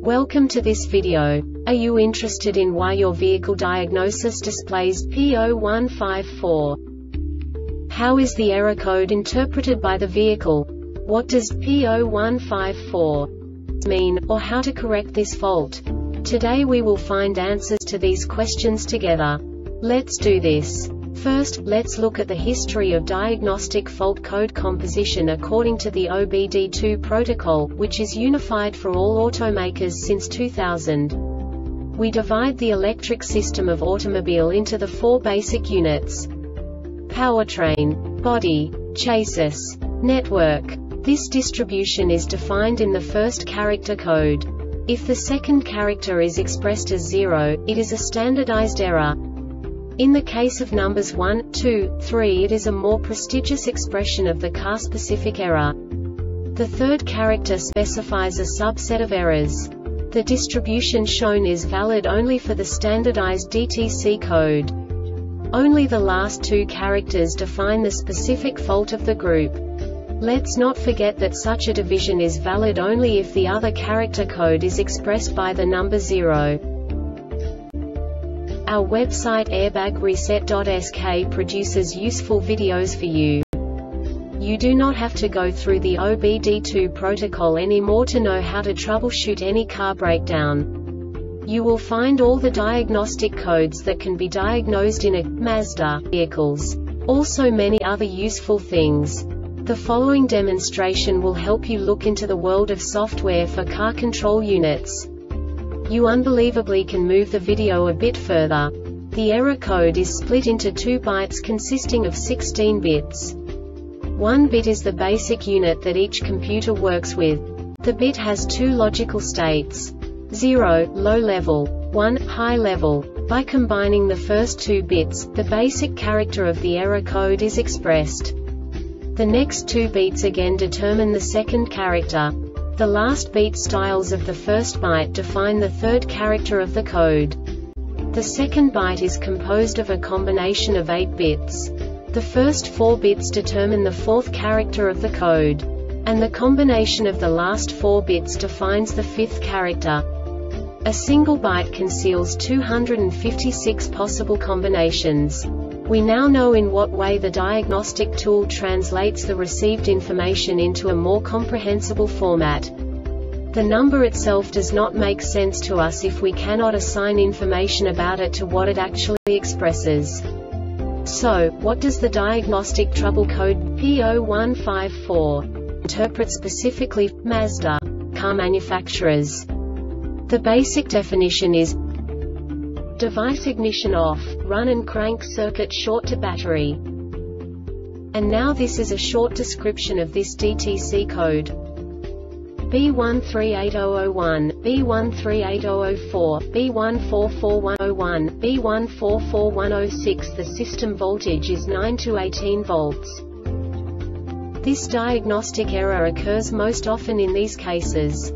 Welcome to this video. Are you interested in why your vehicle diagnosis displays P0154? How is the error code interpreted by the vehicle? What does P0154 mean, or how to correct this fault? Today we will find answers to these questions together. Let's do this. First, let's look at the history of diagnostic fault code composition according to the OBD2 protocol, which is unified for all automakers since 2000. We divide the electric system of automobile into the four basic units: powertrain, body, chassis, network. This distribution is defined in the first character code. If the second character is expressed as 0, it is a standardized error. In the case of numbers 1, 2, 3, it is a more prestigious expression of the car-specific error. The third character specifies a subset of errors. The distribution shown is valid only for the standardized DTC code. Only the last two characters define the specific fault of the group. Let's not forget that such a division is valid only if the other character code is expressed by the number 0. Our website airbagreset.sk produces useful videos for you. You do not have to go through the OBD2 protocol anymore to know how to troubleshoot any car breakdown. You will find all the diagnostic codes that can be diagnosed in a Mazda vehicles. Also many other useful things. The following demonstration will help you look into the world of software for car control units. You unbelievably can move the video a bit further. The error code is split into 2 bytes consisting of 16 bits. 1 bit is the basic unit that each computer works with. The bit has 2 logical states: 0, low level, 1, high level. By combining the first 2 bits, the basic character of the error code is expressed. The next 2 beats again determine the second character. The last beat styles of the first byte define the third character of the code. The second byte is composed of a combination of 8 bits. The first 4 bits determine the fourth character of the code. And the combination of the last 4 bits defines the fifth character. A single byte conceals 256 possible combinations. We now know in what way the diagnostic tool translates the received information into a more comprehensible format. The number itself does not make sense to us if we cannot assign information about it to what it actually expresses. So, what does the diagnostic trouble code P0154 interpret specifically for Mazda car manufacturers? The basic definition is: device ignition off, run and crank circuit short to battery. And now this is a short description of this DTC code. B138001, B138004, B144101, B144106. The system voltage is 9 to 18 volts. This diagnostic error occurs most often in these cases: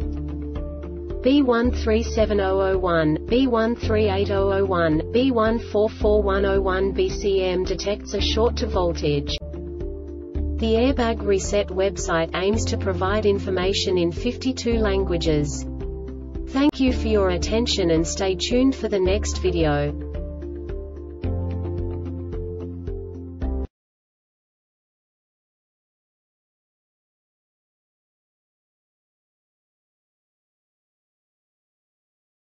B137001, B138001, B144101. BCM detects a short to voltage. The Airbag Reset website aims to provide information in 52 languages. Thank you for your attention and stay tuned for the next video.